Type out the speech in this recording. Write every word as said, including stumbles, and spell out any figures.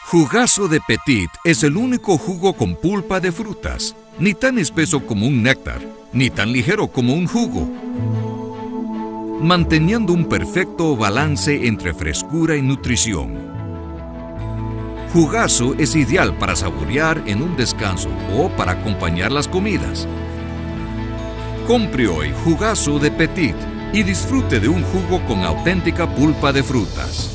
Jugazo de Petit es el único jugo con pulpa de frutas, ni tan espeso como un néctar, ni tan ligero como un jugo, manteniendo un perfecto balance entre frescura y nutrición. Jugazo es ideal para saborear en un descanso o para acompañar las comidas. Compre hoy Jugazo de Petit y disfrute de un jugo con auténtica pulpa de frutas.